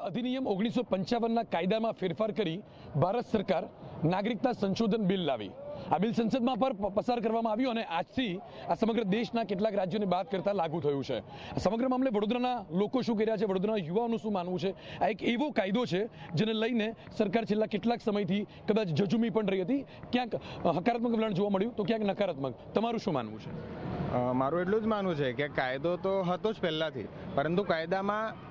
अधिनियम 1955 कायदामां फेरफार करी भारत सरकार नागरिकता संशोधन बिल लावी। आ बिल संसदमां पर पसार करवामां आव्युं अने आजथी आ समग्र देशना કેટલાક રાજ્યોને બાદ કરતા લાગુ થયું છે। સમગ્ર મામલે વડોદરાના લોકો શું કહી રહ્યા છે, વડોદરાના યુવાઓનું શું માનવું છે? આ એક એવો કાયદો છે જેને લઈને સરકાર છેલ્લા કેટલાક સમયથી કદાચ જજુમી પણ રહી હતી। ક્યાંક હકારાત્મક વલણ જોવા મળ્યું તો ક્યાંક નકારાત્મક। તમારું શું માનવું છે? મારું એટલું જ માનવું છે કે કાયદો તો હતો જ પહેલાથી, પરંતુ કાયદામાં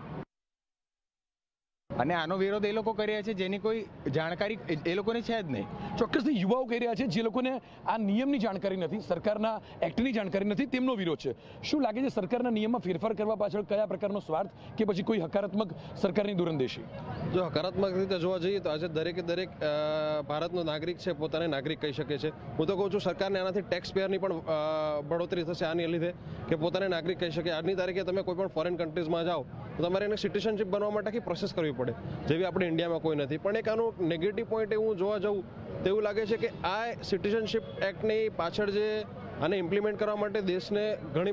અને આનો વિરોધ એ લોકો કરી રહ્યા છે જેની કોઈ જાણકારી એ લોકોને છે જ નહીં। ચોક્કસથી યુવાઓ કહી રહ્યા છે જે લોકોને આ નિયમની જાણકારી નથી, સરકારના એક્ટની જાણકારી નથી, તેમનો વિરોધ છે। શું લાગે છે સરકારના નિયમમાં ફેરફાર કરવા પાછળ કયા પ્રકારનો સ્વાર્થ કે પછી કોઈ હકારાત્મક સરકારની દૂરંદેશી? જો હકારાત્મક રીતે જોવા જઈએ તો આજે દરેકે દરેક ભારતનો નાગરિક છે પોતાને નાગરિક કહી શકે છે। હું તો કહું છું સરકારને આનાથી ટેક્સ પેયરની પણ બઢોતરી થશે આની લીધે કે પોતાને નાગરિક કહી શકે। આજની તારીખે તમે કોઈ પણ ફોરેન કન્ટ્રીઝમાં જાઓ તો તમારે એને સિટીઝનશીપ બનવા માટે આખી પ્રોસેસ કરવી પડે, જેવી આપણે ઇન્ડિયામાં કોઈ નથી। પણ એક આનું નેગેટિવ પોઈન્ટ એવું જોવા જાઉં તો એવું લાગે છે કે આ સિટીઝનશીપ એક્ટની પાછળ જે આને ઇમ્પ્લિમેન્ટ કરવા માટે દેશને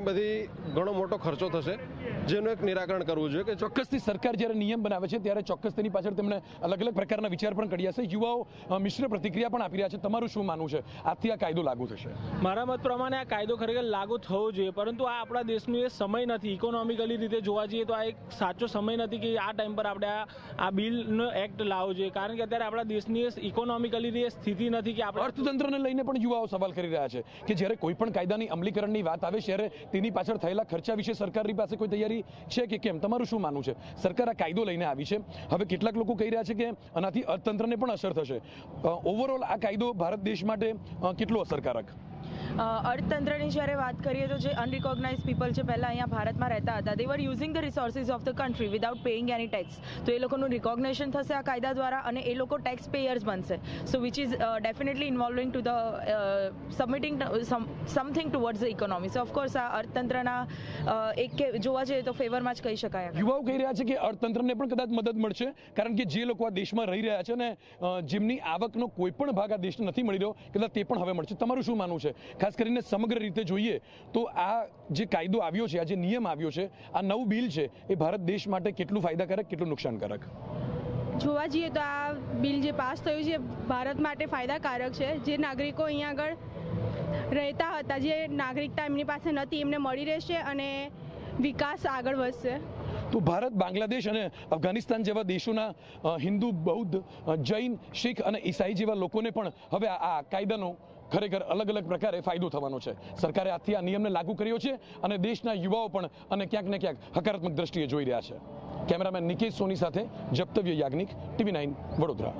ઘણો મોટો ખર્ચો થશે, જેનું એક નિરાકરણ કરવું જોઈએ। કે ચોક્કસથી સરકાર જ્યારે નિયમ બનાવે છે ત્યારે ચોક્કસ તેની પાછળ તેમણે અલગ અલગ પ્રકારના વિચાર પણ કર્યા છે। યુવાઓ મિશ્ર પ્રતિક્રિયા પણ આપી રહ્યા છે। તમારું શું માનવું છે, આજથી આ કાયદો લાગુ થશે? મારા મત પ્રમાણે આ કાયદો ખરેખર લાગુ થવો જોઈએ, પરંતુ આ આપણા દેશનું એ સમય નથી। ઇકોનોમિકલી રીતે જોવા જઈએ તો આ એક સાચો સમય નથી કે આ ટાઈમ પર આપણે આ બિલનો એક્ટ લાવવો જોઈએ, કારણ કે અત્યારે આપણા દેશની ઇકોનોમિકલી સ્થિતિ નથી કે આપણે અર્થતંત્રને લઈને પણ યુવાઓ સવાલ કરી રહ્યા છે કે જ્યારે કોઈ પણ કાયદાની અમલીકરણની વાત આવે ત્યારે તેની પાછળ થયેલા ખર્ચા વિશે સરકારની પાસે કોઈ તૈયારી છે કે કેમ? તમારું શું માનવું છે? સરકાર આ કાયદો લઈને આવી છે, હવે કેટલાક લોકો કહી રહ્યા છે કે આનાથી અર્થતંત્રને પણ અસર થશે। ઓવરઓલ આ કાયદો ભારત દેશ માટે કેટલો અસરકારક? અર્થતંત્રની જ્યારે વાત કરીએ તો જે અનરિકોગ્નાઇઝ પીપલ છે પહેલાં અહીંયા ભારતમાં રહેતા હતા, they were using the resources of the country without paying any tax, તો એ લોકોનું રિકોગ્નેશન થશે આ કાયદા દ્વારા અને એ લોકો ટેક્સ પેયર્સ બનશે। So which is definitely involving to the submitting something towards the economy. So of course આ અર્થતંત્રના એક જોવા જઈએ તો ફેવરમાં જ કહી શકાય। યુવાઓ કહી રહ્યા છે કે અર્થતંત્રને પણ કદાચ મદદ મળશે, કારણ કે જે લોકો આ દેશમાં રહી રહ્યા છે અને જેમની આવકનો કોઈ પણ ભાગ આ દેશને નથી મળી રહ્યો, કદાચ તે પણ હવે મળશે। તમારું શું માનવું છે? ખાસ કરીને સમગ્ર રીતે જોઈએ તો આ જે કાયદો આવ્યો છે, આ જે નિયમ આવ્યો છે, આ નવું બિલ છે, એ ભારત દેશ માટે કેટલું ફાયદાકારક કેટલું નુકસાનકારક? જોવા જઈએ તો આ બિલ જે પાસ થયું છે ભારત માટે ફાયદાકારક છે। જે નાગરિકો અહીંયા આગળ રહેતા હતા, જે નાગરિકતા એમની પાસે નથી, એમને મળી રહેશે અને વિકાસ આગળ વધશે। તો ભારત, બાંગ્લાદેશ અને અફઘાનિસ્તાન જેવા દેશોના હિન્દુ, બૌદ્ધ, જૈન, શીખ અને ઈસાઈ જેવા લોકોને પણ હવે આ કાયદાનો ખરેખર અલગ અલગ પ્રકારે ફાયદો થવાનો છે। સરકારે આજથી આ નિયમને લાગુ કર્યો છે અને દેશના યુવાઓ પણ અને ક્યાંક ને ક્યાંક હકારાત્મક દ્રષ્ટિએ જોઈ રહ્યા છે। કેમેરામેન નિકેશ સોની સાથે જપ્તવ્ય યાજ્ઞિક, TV9 વડોદરા।